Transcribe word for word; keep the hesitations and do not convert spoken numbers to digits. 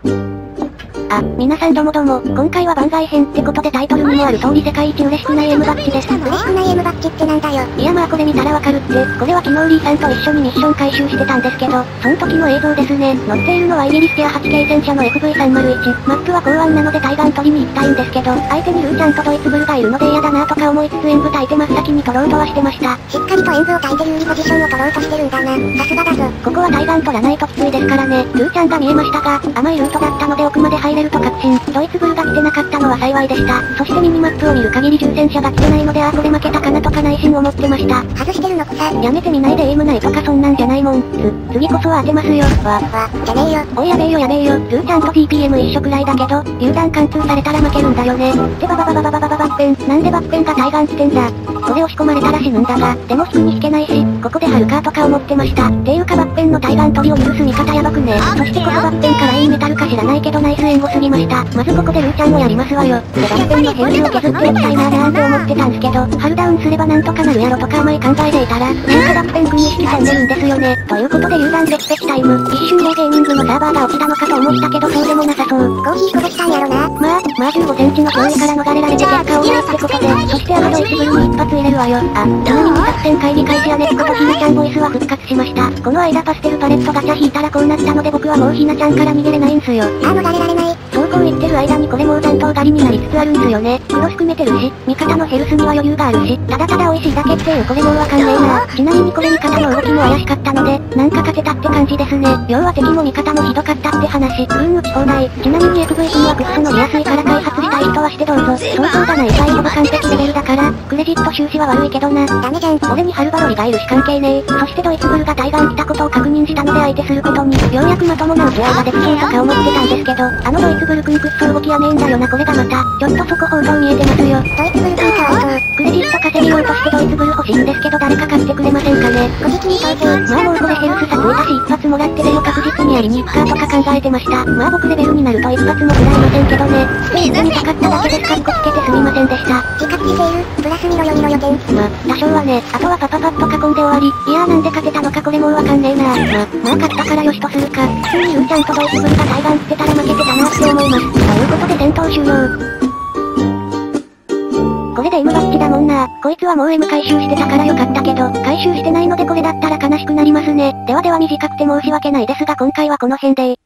あ、皆さんどもども、今回は番外編ってことでタイトルにもある通り世界一嬉しくない M バッジです。 嬉しくない M バッジってなんだよ。 いやまあこれ見たらわかるって、これは昨日リーさんと一緒にミッション回収してたんですけど、その時の映像ですね。乗っているのはイギリスティアはち系戦車の エフブイさんまるいち。マップは公安なので対岸取りに行きたいんですけど、相手にルーちゃんとドイツブルがいるので嫌だなとか思いつつ演武焚いて真っ先に取ろうとはしてました。 しっかりと演武を焚いて有利ポジションを取ろうとしてるんだな。さすがだぞ。 ここは対岸取らないときついですからね。ルーちゃんが見えましたが、甘いルートだったので奥まで入れると確信。ドイツブルが来てなかったのは幸いでした。そしてミニマップを見る限り重戦車が来てないのであーこれ負けたかなとか内心思ってました。 外してるのこさ。 やめてみないでエイムないとかそんなんじゃないもん。つ、次こそは当てますよ。わ、 わ、じゃねえよ。 おいやべえよやべえよ。ルーちゃんと ティーピーエム 一緒くらいだけど、榴弾貫通されたら負けるんだよね。ってバババババババババッペン。なんでバッペンが対岸来てんだ。これ押し込まれたら死ぬんだが、でも引きに引けないし、ここでハルカーとか思ってました。っていうかバッペンの対岸取りを許す味方やばくね。そしてここバッペンからいいメタルか知らないけどナイス援護すぎました。まずここでルーちゃんをやりますわよ。でバッペンのヘルスを削っていきたいなーなんて思ってたんすけど、ハルダウンすればなんとかなるやろとか甘い考えでいたら、なんかバッペン君に引き込んでるんですよね。ということで榴弾別々タイム。一瞬でゲーミングのサーバーが落ちたのかと思ったけどそうでもなさそう。 コーヒーこぼしたんやろな。 まあ、まあじゅうごセンチの脅威から逃れられて結果オーライってことで、そしてあのドイツブルに一発入れるわよ。あ、ちなみに作戦会議開始やねっことひなちゃんボイスは復活しました。この間パステルパレットガチャ引いたらこうなったので僕はもうひなちゃんから逃げれないんすよ。 あー逃れられない。 そうこう言ってる間にこれもう残党狩りになりつつあるんすよね。黒含めてるし、味方のヘルスには余裕があるし、ただただ美味しいだけっていうこれもうわかんねえな。ちなみにこれ味方の動きも怪しかったので、なんか勝てたって感じですね。要は敵も味方もひどかったって話。うん打ち放題。ちなみに エフブイ 君はグッズ乗りやすいから開発したい人はしてどうぞ。相当だな エスアイ ほぼ完璧レベルだから、クレジット収支は悪いけどな。 ダメじゃん。 俺にハルバロリがいるし関係ねえ。そしてドイツブルが対岸来たことを確認したので相手することに、ようやくまともな打ち合いができそうとか思ってたんですけど、あのドイツブル君くっそ動きやねえんだよなこれがまた。ちょっとそこ報道見えてますよ。 ドイツブル君かわいそう。 クレジット稼ぎようとしてドイツブル欲しいんですけど誰か買ってくれませんかね。 ごじきに投票。 まあもうこれヘルス差ついたし一発もらってでも確実にやりに行くかとか考えてました。まあ僕レベルになると一発も食らえませんけどね。スペースにかかっただけですかっこつけてすみませんでした。 自活自セール、プラスミロヨミロ予見。 ま、多少はね、あとはパパパッと囲んで終わり。いやーなんで勝てたのかこれもうわかんねえな。ま、まあ勝ったからよしとするか。普通にルーちゃんとドイツブルが対岸ってたら負けてたなって思います。ということで戦闘終了。これで M バッジだもんな。こいつはもう M 回収してたからよかったけど、回収してないのでこれだったら悲しくなりますね。ではでは短くて申し訳ないですが今回はこの辺で。